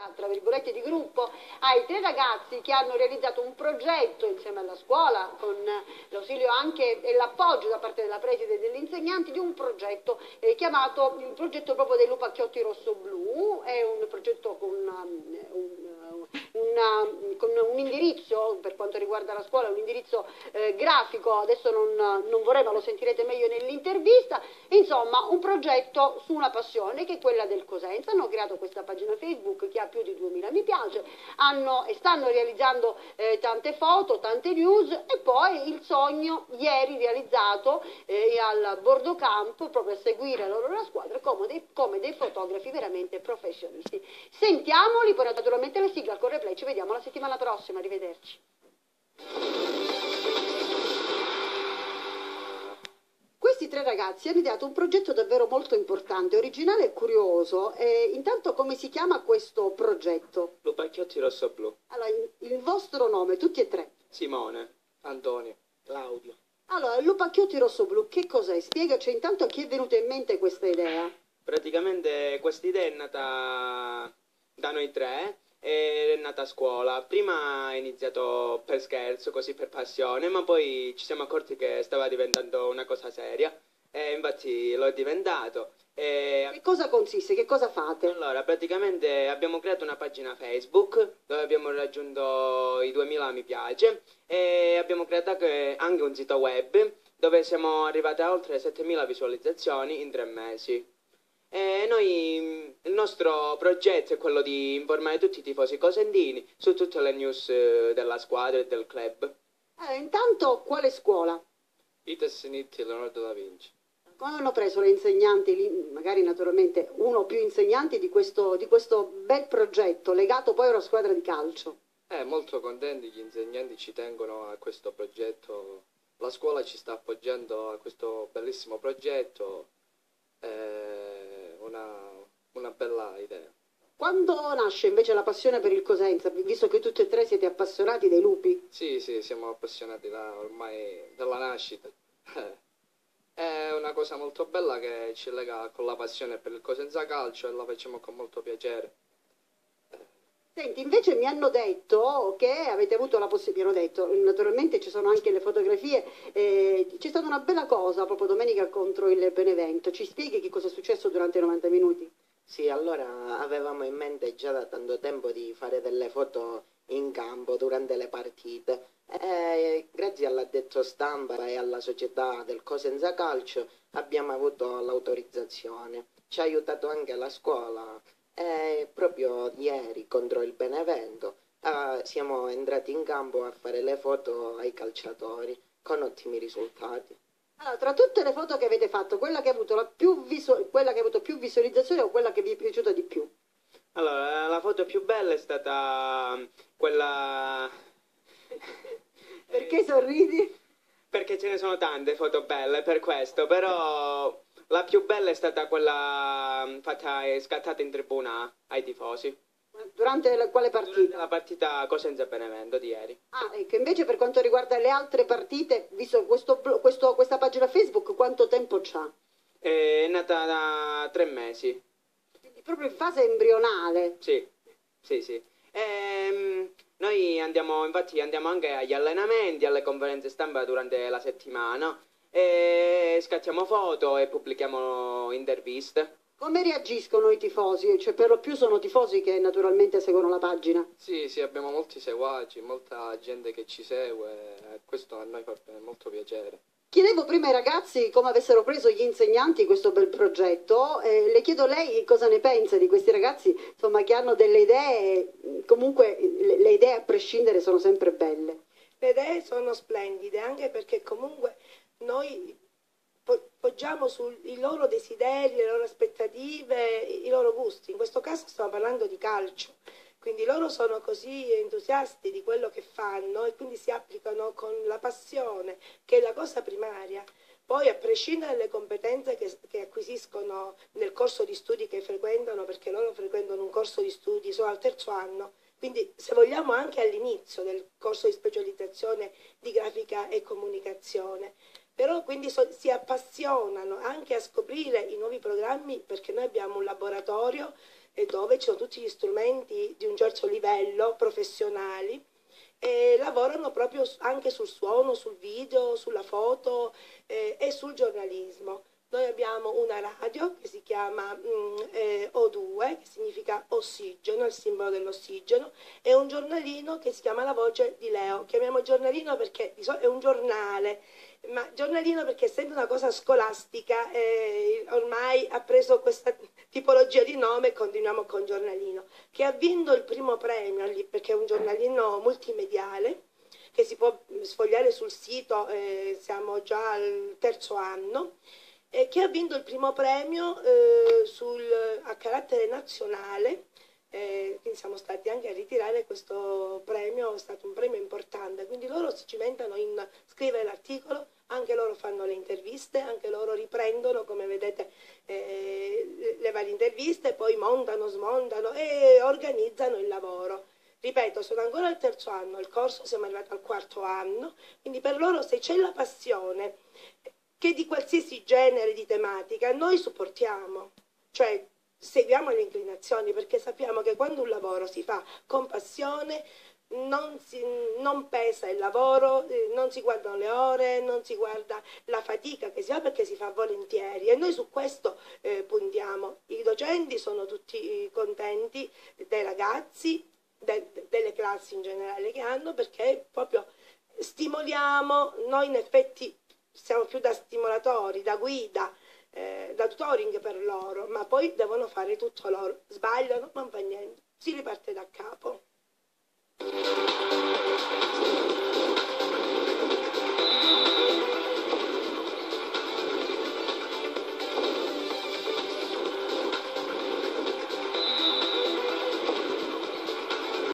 attività, tra virgolette, di gruppo ai 3 ragazzi che hanno realizzato un progetto insieme alla scuola, con l'ausilio anche e l'appoggio da parte della preside e degli insegnanti, di un progetto chiamato il progetto proprio dei lupacchiotti rosso-blu. È un progetto con un indirizzo, per quanto riguarda la scuola, un indirizzo grafico, adesso non vorrei, ma lo sentirete meglio nell'intervista. Insomma, un progetto su una passione che è quella del Cosenza. Hanno creato questa pagina Facebook che ha più di 2000 mi piace, e stanno realizzando tante foto, tante news, e poi il sogno ieri realizzato al Bordo Camp, proprio a seguire la squadra come dei fotografi veramente professionisti. Sentiamoli, poi naturalmente la sigla con replay, ci vediamo la settimana prossima, arrivederci. Questi 3 ragazzi hanno ideato un progetto davvero molto importante, originale e curioso. Intanto, come si chiama questo progetto? Lupacchiotti rosso-blu. Allora, il vostro nome, tutti e 3? Simone, Antonio, Claudio. Allora, il Lupacchiotti rosso-blu che cos'è? Spiegaci intanto a chi è venuta in mente questa idea. Praticamente questa idea è nata da noi 3, è nata a scuola. Prima è iniziato per scherzo, così per passione, ma poi ci siamo accorti che stava diventando una cosa seria, e infatti lo è diventato. Che cosa consiste? Che cosa fate? Allora, praticamente abbiamo creato una pagina Facebook dove abbiamo raggiunto i 2000 mi piace, e abbiamo creato anche un sito web dove siamo arrivati a oltre 7000 visualizzazioni in 3 mesi. E noi, il nostro progetto è quello di informare tutti i tifosi cosentini su tutte le news della squadra e del club. Intanto, quale scuola? ITES NIT Leonardo da Vinci. Come hanno preso le insegnanti, magari naturalmente uno o più insegnanti, di questo bel progetto legato poi a una squadra di calcio? Molto contenti, gli insegnanti ci tengono a questo progetto, la scuola ci sta appoggiando a questo bellissimo progetto, una bella idea. Quando nasce invece la passione per il Cosenza, visto che tutti e 3 siete appassionati dei lupi? Sì, siamo appassionati ormai dalla nascita. È una cosa molto bella che ci lega con la passione per il Cosenza Calcio e la facciamo con molto piacere. Senti, invece mi hanno detto che avete avuto la possibilità, naturalmente ci sono anche le fotografie, c'è stata una bella cosa proprio domenica contro il Benevento. Ci spieghi che cosa è successo durante i 90 minuti? Sì, allora avevamo in mente già da tanto tempo di fare delle foto in campo durante le partite. Grazie all'addetto stampa e alla società del Cosenza Calcio abbiamo avuto l'autorizzazione. Ci ha aiutato anche la scuola. Proprio ieri contro il Benevento siamo entrati in campo a fare le foto ai calciatori con ottimi risultati. Allora, tra tutte le foto che avete fatto, quella che ha avuto più visualizzazioni o quella che vi è piaciuta di più? Allora, la foto più bella è stata quella... Perché sorridi? Perché ce ne sono tante foto belle, per questo, però la più bella è stata quella fatta e scattata in tribuna ai tifosi. Durante quale partita? Durante la partita Cosenza-Benevento di ieri. Ecco, invece per quanto riguarda le altre partite, visto questa pagina Facebook, quanto tempo c'ha? È nata da 3 mesi. Quindi proprio in fase embrionale. Sì. Noi andiamo anche agli allenamenti, alle conferenze stampa durante la settimana, e scattiamo foto e pubblichiamo interviste. Come reagiscono i tifosi? Cioè, per lo più sono tifosi che naturalmente seguono la pagina. Sì, abbiamo molti seguaci, molta gente che ci segue, questo a noi fa molto piacere. Chiedevo prima ai ragazzi come avessero preso gli insegnanti questo bel progetto, le chiedo lei cosa ne pensa di questi ragazzi, insomma, che hanno delle idee. Comunque le idee a prescindere sono sempre belle. Le idee sono splendide, anche perché comunque noi poggiamo sui loro desideri, le loro aspettative, i loro gusti. In questo caso stiamo parlando di calcio, quindi loro sono così entusiasti di quello che fanno e quindi si applicano con la passione, che è la cosa primaria. Poi, a prescindere dalle competenze che acquisiscono nel corso di studi che frequentano, perché loro frequentano un corso di studi solo al 3° anno, quindi se vogliamo anche all'inizio del corso di specializzazione di grafica e comunicazione, però quindi si appassionano anche a scoprire i nuovi programmi, perché noi abbiamo un laboratorio dove ci sono tutti gli strumenti di un certo livello, professionali, e lavorano proprio anche sul suono, sul video, sulla foto e sul giornalismo. Noi abbiamo una radio che si chiama O2, che significa ossigeno, il simbolo dell'ossigeno, e un giornalino che si chiama La Voce di Leo. Chiamiamo giornalino perché è un giornale, ma giornalino perché essendo una cosa scolastica ormai ha preso questa tipologia di nome, e continuiamo con giornalino, che ha vinto il primo premio, perché è un giornalino multimediale, che si può sfogliare sul sito, siamo già al 3° anno, che ha vinto il primo premio a carattere nazionale, quindi siamo stati anche a ritirare questo premio, è stato un premio importante, quindi loro si cimentano in scrivere l'articolo, anche loro fanno le interviste, anche loro riprendono, come vedete, le varie interviste, poi montano, smontano e organizzano il lavoro. Ripeto, sono ancora al 3° anno, il corso siamo arrivati al 4° anno, quindi per loro se c'è la passione, che di qualsiasi genere di tematica, noi supportiamo, cioè seguiamo le inclinazioni, perché sappiamo che quando un lavoro si fa con passione non pesa il lavoro, non si guardano le ore, non si guarda la fatica che si fa, perché si fa volentieri, e noi su questo puntiamo. I docenti sono tutti contenti dei ragazzi, delle classi in generale che hanno, perché proprio stimoliamo, noi in effetti siamo più da stimolatori, da guida, da tutoring per loro, ma poi devono fare tutto loro. Sbagliano, non fa niente, si riparte da capo.